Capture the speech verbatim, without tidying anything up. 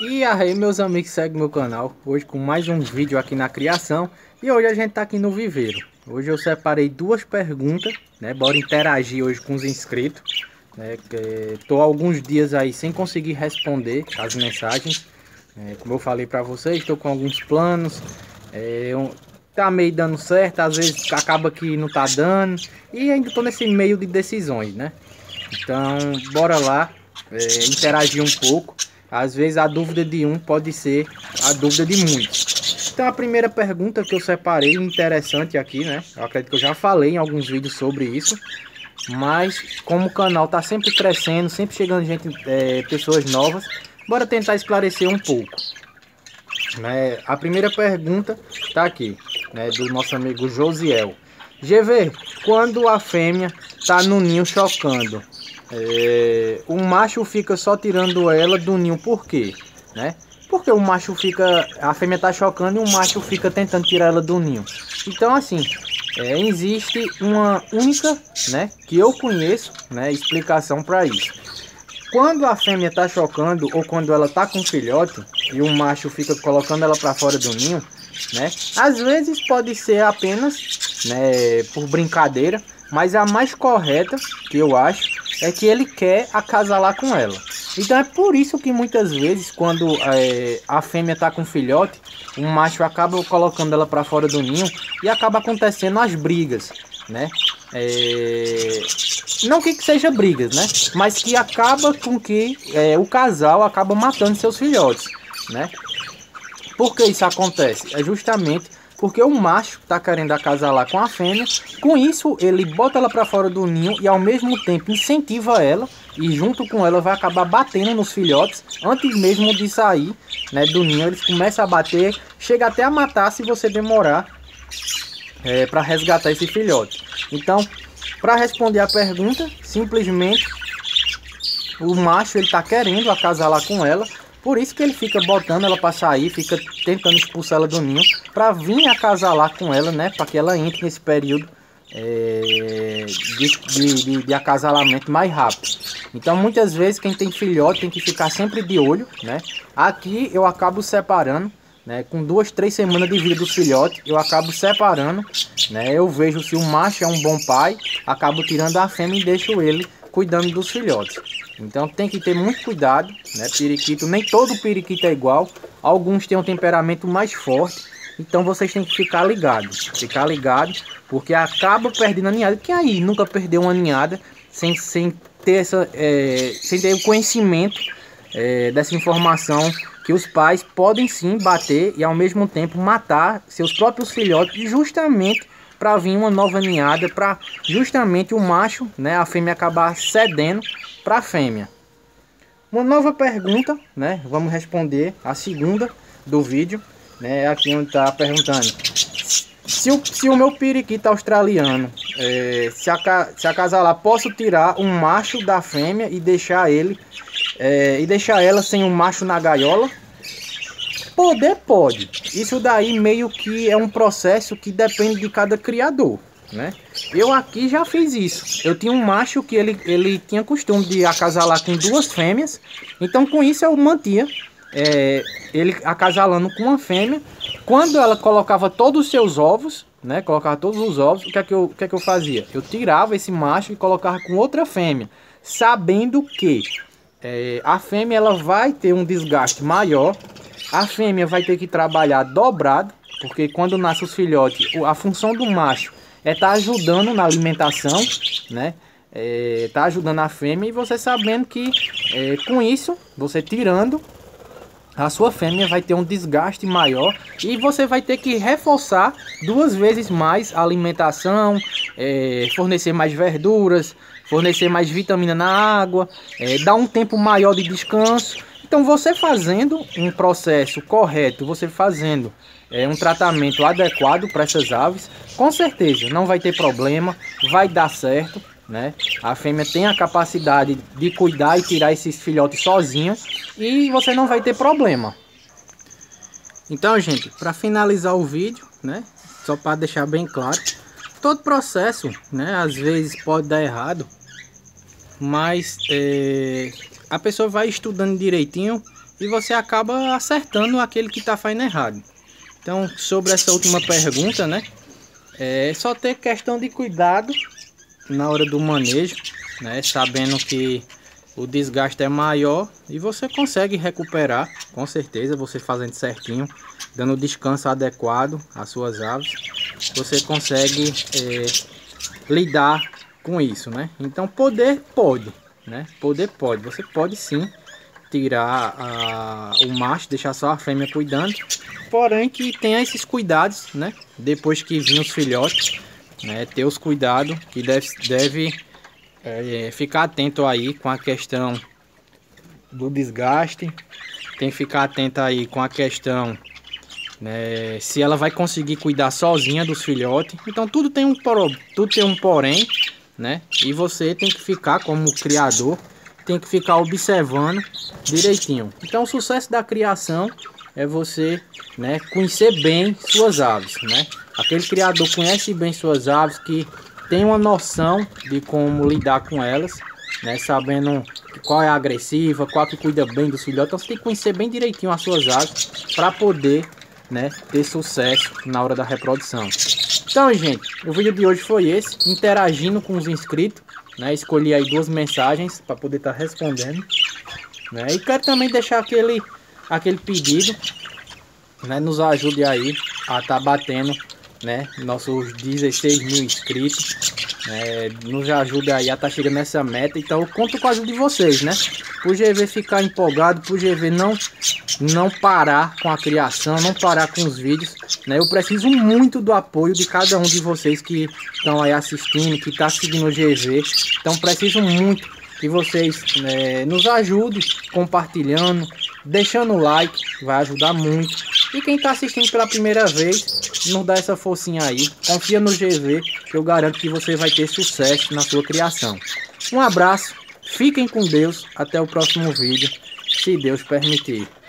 E aí, meus amigos que seguem meu canal, hoje com mais um vídeo aqui na criação. E hoje a gente tá aqui no viveiro. Hoje eu separei duas perguntas, né? Bora interagir hoje com os inscritos, né? Que tô há alguns dias aí sem conseguir responder as mensagens. É, como eu falei pra vocês, estou com alguns planos. É, eu, tá meio dando certo, às vezes acaba que não tá dando. E ainda tô nesse meio de decisões, né? Então, bora lá, é, interagir um pouco. Às vezes a dúvida de um pode ser a dúvida de muitos. Então a primeira pergunta que eu separei, interessante aqui, né? Eu acredito que eu já falei em alguns vídeos sobre isso. Mas como o canal tá sempre crescendo, sempre chegando gente, é, pessoas novas, bora tentar esclarecer um pouco. Né? A primeira pergunta tá aqui, né? Do nosso amigo Josiel. G V, quando a fêmea tá no ninho chocando, é, o macho fica só tirando ela do ninho, por quê? Né? Porque o macho fica, a fêmea tá chocando e o macho fica tentando tirar ela do ninho. Então assim, é, existe uma única, né, que eu conheço, né, explicação para isso. Quando a fêmea tá chocando ou quando ela tá com filhote e o macho fica colocando ela para fora do ninho, né? Às vezes pode ser apenas, né, por brincadeira, mas a mais correta, que eu acho, é que ele quer acasalar com ela. Então é por isso que muitas vezes quando é, a fêmea tá com filhote, o macho acaba colocando ela para fora do ninho e acaba acontecendo as brigas, né? É... Não que seja brigas, né? Mas que acaba com que é, o casal acaba matando seus filhotes, né? Por que isso acontece? É justamente porque o macho está querendo acasalar com a fêmea. Com isso, ele bota ela para fora do ninho e ao mesmo tempo incentiva ela. E junto com ela vai acabar batendo nos filhotes. Antes mesmo de sair, né, do ninho, eles começam a bater. Chega até a matar se você demorar é, para resgatar esse filhote. Então, para responder a pergunta, simplesmente o macho ele está querendo acasalar com ela. Por isso que ele fica botando ela para sair, fica tentando expulsar ela do ninho, para vir acasalar com ela, né? Para que ela entre nesse período é, de, de, de, de acasalamento mais rápido. Então, muitas vezes, quem tem filhote tem que ficar sempre de olho, né? Aqui eu acabo separando, né? Com duas, três semanas de vida dos filhotes, eu acabo separando, né? Eu vejo se o macho é um bom pai, acabo tirando a fêmea e deixo ele cuidando dos filhotes. Então tem que ter muito cuidado, né? Periquito, nem todo periquito é igual. Alguns têm um temperamento mais forte. Então vocês têm que ficar ligados. Ficar ligados, porque acaba perdendo a ninhada. Que aí nunca perdeu uma ninhada sem, sem ter essa, é, sem ter o conhecimento é, dessa informação que os pais podem sim bater e ao mesmo tempo matar seus próprios filhotes, justamente para vir uma nova ninhada, para justamente o macho, né, a fêmea acabar cedendo para a fêmea. Uma nova pergunta, né? Vamos responder a segunda do vídeo, né? Aqui onde está perguntando se o, se o meu periquito australiano é, se, aca, se acasalar, posso tirar um macho da fêmea e deixar ele é, e deixar ela sem um macho na gaiola? Poder pode. Isso daí meio que é um processo que depende de cada criador, né? Eu aqui já fiz isso. Eu tinha um macho que ele, ele tinha costume de acasalar com duas fêmeas. Então com isso eu mantinha é, ele acasalando com uma fêmea. Quando ela colocava todos os seus ovos, né? Colocava todos os ovos, o que é que eu, o que é que eu fazia? Eu tirava esse macho e colocava com outra fêmea, sabendo que é, a fêmea ela vai ter um desgaste maior. A fêmea vai ter que trabalhar dobrado, porque quando nasce os filhotes, a função do macho é estar tá ajudando na alimentação, né? É, tá ajudando a fêmea e você sabendo que é, com isso, você tirando, a sua fêmea vai ter um desgaste maior e você vai ter que reforçar duas vezes mais a alimentação, é, fornecer mais verduras, fornecer mais vitamina na água, é, dar um tempo maior de descanso. Então você fazendo um processo correto, você fazendo é, um tratamento adequado para essas aves, com certeza não vai ter problema, vai dar certo, né? A fêmea tem a capacidade de cuidar e tirar esses filhotes sozinha e você não vai ter problema. Então, gente, para finalizar o vídeo, né? Só para deixar bem claro, todo processo, né? Às vezes pode dar errado, mas é, a pessoa vai estudando direitinho e você acaba acertando aquele que está fazendo errado. Então, sobre essa última pergunta, né, é só ter questão de cuidado na hora do manejo, né, sabendo que o desgaste é maior e você consegue recuperar, com certeza, você fazendo certinho, dando descanso adequado às suas aves, você consegue é, lidar com isso, né? Então poder pode, né? Poder pode, você pode sim tirar a, o macho, deixar só a fêmea cuidando, porém que tenha esses cuidados, né? Depois que vir os filhotes, né? Ter os cuidados que deve, deve é, ficar atento aí com a questão do desgaste, tem que ficar atento aí com a questão, né, se ela vai conseguir cuidar sozinha dos filhotes. Então tudo tem um tudo tem um porém, né? E você tem que ficar como criador, tem que ficar observando direitinho. Então o sucesso da criação é você, né, conhecer bem suas aves, né? Aquele criador conhece bem suas aves, que tem uma noção de como lidar com elas, né, sabendo qual é a agressiva, qual que cuida bem dos filhotes. Então você tem que conhecer bem direitinho as suas aves para poder, né, ter sucesso na hora da reprodução. Então, gente, o vídeo de hoje foi esse, interagindo com os inscritos, né? Escolhi aí duas mensagens para poder estar tá respondendo, né? E quero também deixar aquele aquele pedido, né? Nos ajude aí a estar tá batendo, né, nossos dezesseis mil inscritos, né? Nos ajude aí a estar tá chegando nessa meta. Então eu conto com a ajuda de vocês, né? Pro G V ficar empolgado, pro G V não não parar com a criação, não parar com os vídeos, né? Eu preciso muito do apoio de cada um de vocês que estão aí assistindo, que tá seguindo o G V. Então preciso muito que vocês, né, nos ajudem compartilhando, deixando o like, vai ajudar muito. E quem está assistindo pela primeira vez, nos dá essa forcinha aí, confia no G V, que eu garanto que você vai ter sucesso na sua criação. Um abraço, fiquem com Deus, até o próximo vídeo, se Deus permitir.